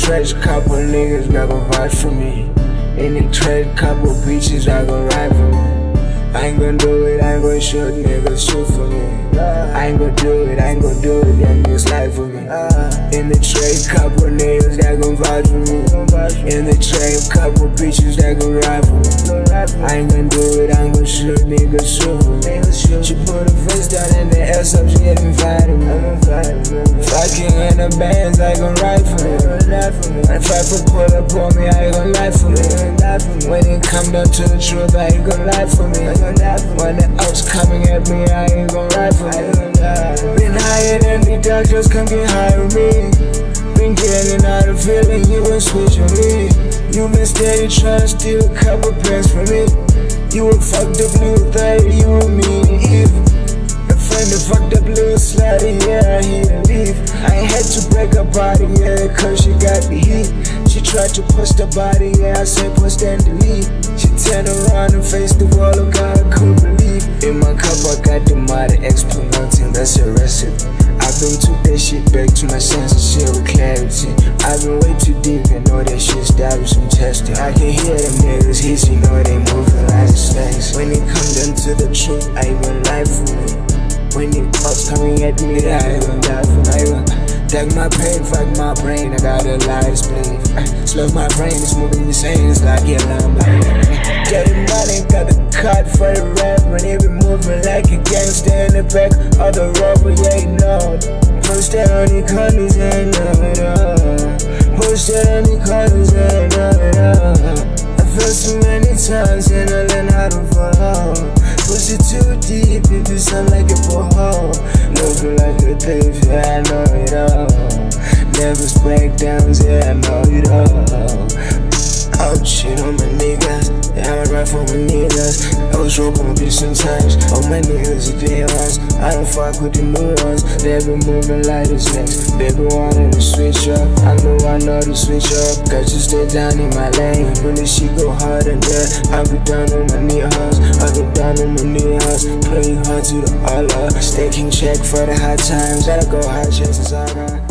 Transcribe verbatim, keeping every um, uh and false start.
trash, couple niggas that gon' vouch for me. In the trash, couple bitches that gon' ride for me. I ain't gon' do it, I ain't gon' shoot, niggas shoot for me. I ain't gon' do it, I ain't gon' do it, that niggas lie for me. In the trade, couple niggas that gon' vouch for me. In the trade, couple bitches that gon' ride for me. I ain't gon' do it, I ain't gon' shoot, niggas shoot for me. She put her face down in the ass up, she ain't invited me. Fucking in the bands, I gon' ride for me. If I put pull up on me, I ain't gon' lie for me. When it come down to the truth, I ain't gon' lie for me. When the ops coming at me, I ain't gon' ride for me. Been higher than the doctors, come get high with me. Been getting out of feeling, you gon' switch on me. You been steady tryna steal a couple pence from me. You a fucked up little thing, you a mean evil. A friend that fucked up little slutty, yeah, he a leave. I ain't had to break her body, yeah, cause she got the heat. She tried to push the body, yeah, I said push and delete. She turned around and faced the wall, oh God, I couldn't believe. In my cup I got the mother experimenting, that's a recipe. I've been took that shit back to my senses, shit with clarity. I've been way too deep and know that shit's down with some testing. I can hear them niggas hiss, you know they moving like snakes. When it come down to the truth, I even lie for me. When the thoughts coming at me, I even die for me. Take my pain, fuck my brain, I got a lie to split. Slow my brain, it's moving insane, it's like yeah, I'm like Dirty money, got the card for the rap. And it be moving like a gangster in the back of the rubber, yeah, you know. Push that on the corners and know it all. Push that on the corners and know it all. I fell so many times and I learned how to fall. Push it too deep, it be sound like a borehole. Looking like a thief, yeah, I know it all. Never breakdowns, yeah, I know it all. Oh shit on my niggas, yeah, I'ma ride for my niggas. I was broke on my bitch sometimes, all my niggas are dead ones. I don't fuck with the new ones, they been moving like this next. Baby wanted to switch up, I know I know to switch up. Got you stay down in my lane, when the shit go hard and there. I be down on my knee house, I be down on my knee house. Pray hard to the Allah, staking check for the hard times. Gotta go hard chances I got.